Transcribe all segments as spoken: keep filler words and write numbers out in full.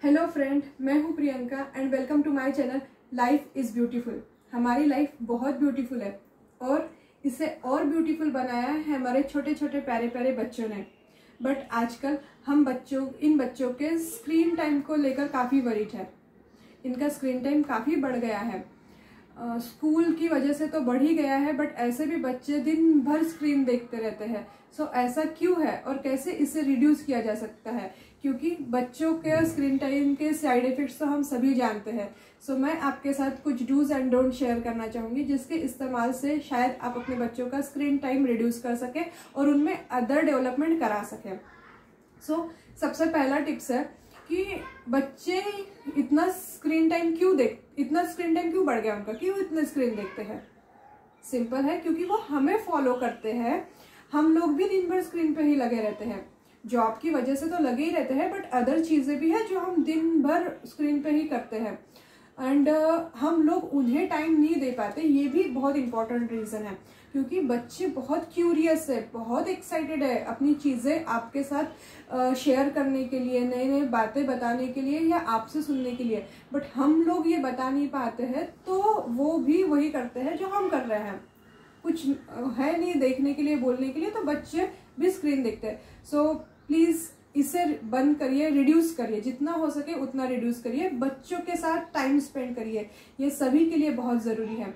Hello friend, मैं हूँ Priyanka and welcome to my channel life is beautiful. हमारी life बहुत ब्यूटीफुल है और इसे और ब्यूटीफुल बनाया है हमारे छोटे छोटे प्यारे प्यारे बच्चों ने। बट आजकल हम बच्चों इन बच्चों के स्क्रीन टाइम को लेकर काफ़ी वरीड है। इनका स्क्रीन टाइम काफ़ी बढ़ गया है। Uh, स्कूल की वजह से तो बढ़ ही गया है, बट ऐसे भी बच्चे दिन भर स्क्रीन देखते रहते हैं। सो so, ऐसा क्यों है और कैसे इसे रिड्यूस किया जा सकता है, क्योंकि बच्चों के स्क्रीन टाइम के साइड इफेक्ट्स तो हम सभी जानते हैं। सो so, मैं आपके साथ कुछ डूज एंड डोंट शेयर करना चाहूँगी, जिसके इस्तेमाल से शायद आप अपने बच्चों का स्क्रीन टाइम रिड्यूस कर सकें और उनमें अदर डेवलपमेंट करा सकें। सो so, सबसे पहला टिप्स है कि बच्चे इतना स्क्रीन टाइम क्यों देख इतना स्क्रीन टाइम क्यों बढ़ गया उनका, क्यों इतना स्क्रीन देखते हैं। सिंपल है, क्योंकि वो हमें फॉलो करते हैं। हम लोग भी दिन भर स्क्रीन पे ही लगे रहते हैं। जॉब की वजह से तो लगे ही रहते हैं, बट अदर चीज़ें भी है जो हम दिन भर स्क्रीन पे ही करते हैं एंड uh, हम लोग उन्हें टाइम नहीं दे पाते। ये भी बहुत इंपॉर्टेंट रीज़न है, क्योंकि बच्चे बहुत क्यूरियस है, बहुत एक्साइटेड है अपनी चीज़ें आपके साथ शेयर करने के लिए, नए नए बातें बताने के लिए या आपसे सुनने के लिए। बट हम लोग ये बता नहीं पाते हैं, तो वो भी वही करते हैं जो हम कर रहे हैं। कुछ है नहीं देखने के लिए, बोलने के लिए, तो बच्चे भी स्क्रीन देखते हैं। सो प्लीज़ इसे बंद करिए, रिड्यूस करिए, जितना हो सके उतना रिड्यूस करिए। बच्चों के साथ टाइम स्पेंड करिए, ये सभी के लिए बहुत ज़रूरी है।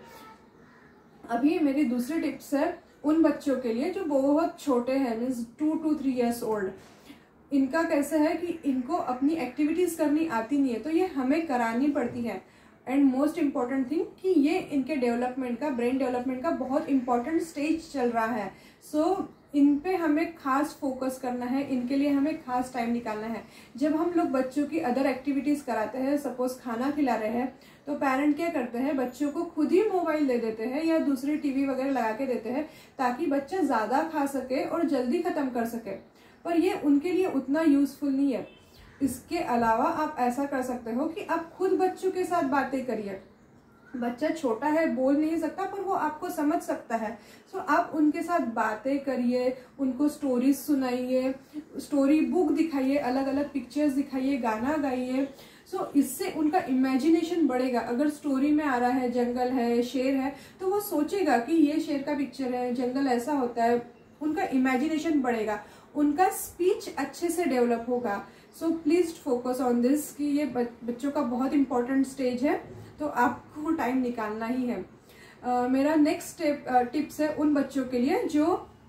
अभी मेरी दूसरी टिप्स है उन बच्चों के लिए जो बहुत छोटे हैं, means two to three years old. इनका कैसे है कि इनको अपनी एक्टिविटीज़ करनी आती नहीं है, तो ये हमें करानी पड़ती है। एंड मोस्ट इम्पॉर्टेंट थिंग कि ये इनके डेवलपमेंट का, ब्रेन डेवलपमेंट का बहुत इंपॉर्टेंट स्टेज चल रहा है। सो so, इन पे हमें खास फोकस करना है, इनके लिए हमें खास टाइम निकालना है। जब हम लोग बच्चों की अदर एक्टिविटीज़ कराते हैं, सपोज खाना खिला रहे हैं, तो पेरेंट क्या करते हैं, बच्चों को खुद ही मोबाइल दे देते हैं या दूसरी टीवी वगैरह लगा के देते हैं, ताकि बच्चा ज़्यादा खा सके और जल्दी ख़त्म कर सके। पर ये उनके लिए उतना यूज़फुल नहीं है। इसके अलावा आप ऐसा कर सकते हो कि आप खुद बच्चों के साथ बातें करिए। बच्चा छोटा है, बोल नहीं सकता, पर वो आपको समझ सकता है। सो so, आप उनके साथ बातें करिए, उनको स्टोरीज सुनाइए, स्टोरी बुक दिखाइए, अलग अलग पिक्चर्स दिखाइए, गाना गाइए। सो so, इससे उनका इमेजिनेशन बढ़ेगा। अगर स्टोरी में आ रहा है जंगल है, शेर है, तो वो सोचेगा कि ये शेर का पिक्चर है, जंगल ऐसा होता है। उनका इमेजिनेशन बढ़ेगा, उनका स्पीच अच्छे से डेवलप होगा। So please focus on this कि ये बच्चों का बहुत इंपॉर्टेंट स्टेज है, तो आपको टाइम निकालना ही है। uh, मेरा नेक्स्ट टिप्स है उन बच्चों के लिए जो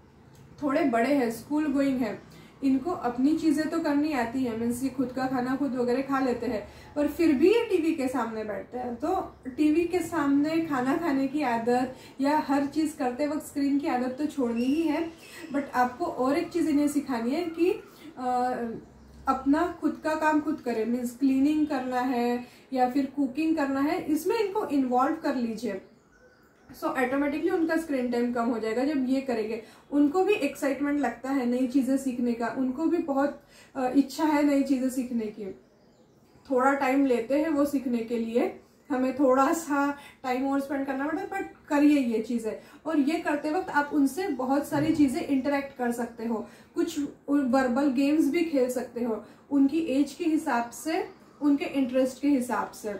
थोड़े बड़े हैं, स्कूल गोइंग है। इनको अपनी चीज़ें तो करनी आती है, मीन्स खुद का खाना खुद वगैरह खा लेते हैं, पर फिर भी ये टीवी के सामने बैठते हैं। तो टीवी के सामने खाना खाने की आदत या हर चीज़ करते वक्त स्क्रीन की आदत तो छोड़नी ही है। बट आपको और एक चीज़ इन्हें सिखानी है कि आ, अपना खुद का काम खुद करें, मीन्स क्लीनिंग करना है या फिर कुकिंग करना है, इसमें इनको इन्वॉल्व कर लीजिए। सो so, ऑटोमेटिकली उनका स्क्रीन टाइम कम हो जाएगा जब ये करेंगे। उनको भी एक्साइटमेंट लगता है नई चीज़ें सीखने का, उनको भी बहुत इच्छा है नई चीज़ें सीखने की। थोड़ा टाइम लेते हैं वो सीखने के लिए, हमें थोड़ा सा टाइम और स्पेंड करना पड़ता है, बट करिए ये चीज़ें। और ये करते वक्त आप उनसे बहुत सारी चीज़ें इंटरेक्ट कर सकते हो, कुछ वर्बल गेम्स भी खेल सकते हो, उनकी एज के हिसाब से, उनके इंटरेस्ट के हिसाब से।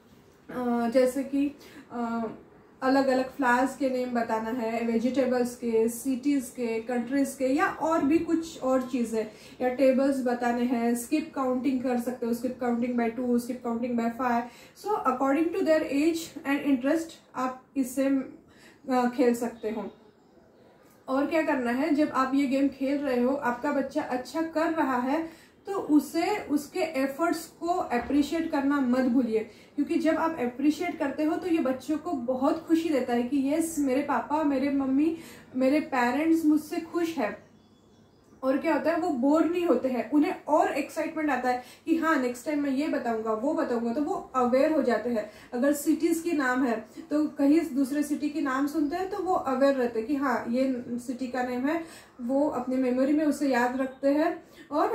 जैसे कि अलग अलग फ्लावर्स के नेम बताना है, वेजिटेबल्स के, सिटीज़ के, कंट्रीज़ के, या और भी कुछ और चीज़ें, या टेबल्स बताने हैं। स्किप काउंटिंग कर सकते हो, skip counting by two, skip counting by five. So according to their age and interest आप इससे खेल सकते हो। और क्या करना है, जब आप ये गेम खेल रहे हो, आपका बच्चा अच्छा कर रहा है, तो उसे उसके एफर्ट्स को अप्रिशिएट करना मत भूलिए, क्योंकि जब आप अप्रिशिएट करते हो तो ये बच्चों को बहुत खुशी देता है कि यस, मेरे पापा, मेरे मम्मी, मेरे पेरेंट्स मुझसे खुश है। और क्या होता है, वो बोर नहीं होते हैं, उन्हें और एक्साइटमेंट आता है कि हाँ नेक्स्ट टाइम मैं ये बताऊंगा, वो बताऊंगा, तो वो अवेयर हो जाते हैं। अगर सिटीज़ की नाम है तो कहीं दूसरे सिटी की नाम सुनते हैं तो वो अवेयर रहते हैं कि हाँ ये सिटी का नेम है, वो अपने मेमोरी में उसे याद रखते हैं और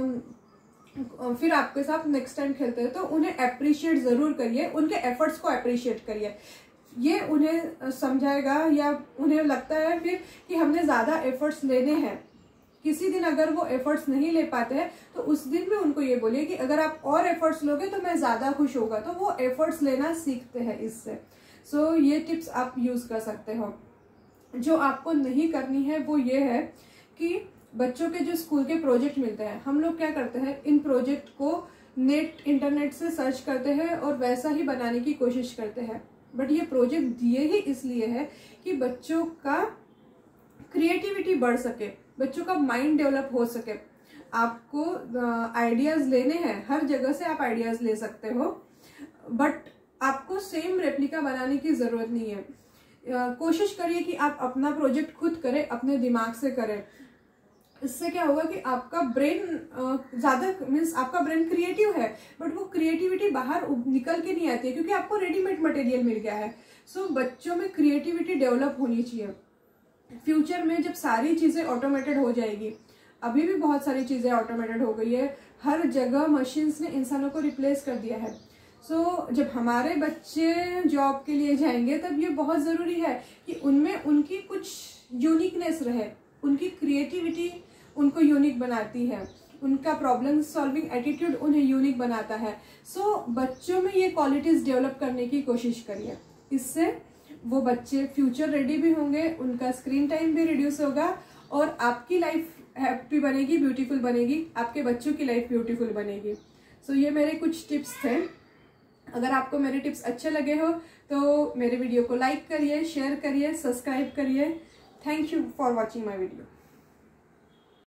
आ, फिर आपके साथ नेक्स्ट टाइम खेलते हैं। तो उन्हें अप्रिशिएट ज़रूर करिए, उनके एफर्ट्स को अप्रिशिएट करिए। ये उन्हें समझाएगा या उन्हें लगता है फिर कि हमने ज़्यादा एफर्ट्स लेने हैं, किसी दिन अगर वो एफर्ट्स नहीं ले पाते हैं तो उस दिन भी उनको ये बोलिए कि अगर आप और एफर्ट्स लोगे तो मैं ज़्यादा खुश होगा, तो वो एफर्ट्स लेना सीखते हैं इससे। सो so, ये टिप्स आप यूज़ कर सकते हो। जो आपको नहीं करनी है वो ये है कि बच्चों के जो स्कूल के प्रोजेक्ट मिलते हैं, हम लोग क्या करते हैं, इन प्रोजेक्ट को नेट इंटरनेट से सर्च करते हैं और वैसा ही बनाने की कोशिश करते हैं। बट ये प्रोजेक्ट दिए ही इसलिए है कि बच्चों का क्रिएटिविटी बढ़ सके, बच्चों का माइंड डेवलप हो सके। आपको आइडियाज लेने हैं, हर जगह से आप आइडियाज ले सकते हो, बट आपको सेम रेप्लिका बनाने की जरूरत नहीं है। uh, कोशिश करिए कि आप अपना प्रोजेक्ट खुद करें, अपने दिमाग से करें। इससे क्या होगा कि आपका ब्रेन ज्यादा मीन्स आपका ब्रेन क्रिएटिव है, बट वो क्रिएटिविटी बाहर निकल के नहीं आती है क्योंकि आपको रेडीमेड मटेरियल मिल गया है। सो so, बच्चों में क्रिएटिविटी डेवलप होनी चाहिए। फ्यूचर में जब सारी चीजें ऑटोमेटेड हो जाएगी, अभी भी बहुत सारी चीजें ऑटोमेटेड हो गई है, हर जगह मशीन्स ने इंसानों को रिप्लेस कर दिया है। सो so, जब हमारे बच्चे जॉब के लिए जाएंगे तब ये बहुत जरूरी है कि उनमें उनकी कुछ यूनिकनेस रहे, उनकी क्रिएटिविटी उनको यूनिक बनाती है, उनका प्रॉब्लम सॉल्विंग एटीट्यूड उन्हें यूनिक बनाता है। सो so, बच्चों में ये क्वालिटीज डेवलप करने की कोशिश करिए, इससे वो बच्चे फ्यूचर रेडी भी होंगे, उनका स्क्रीन टाइम भी रिड्यूस होगा और आपकी लाइफ हैप्पी बनेगी, ब्यूटीफुल बनेगी, आपके बच्चों की लाइफ ब्यूटीफुल बनेगी। सो so, ये मेरे कुछ टिप्स थे। अगर आपको मेरे टिप्स अच्छे लगे हो तो मेरे वीडियो को लाइक करिए, शेयर करिए, सब्सक्राइब करिए। Thank you for watching my video.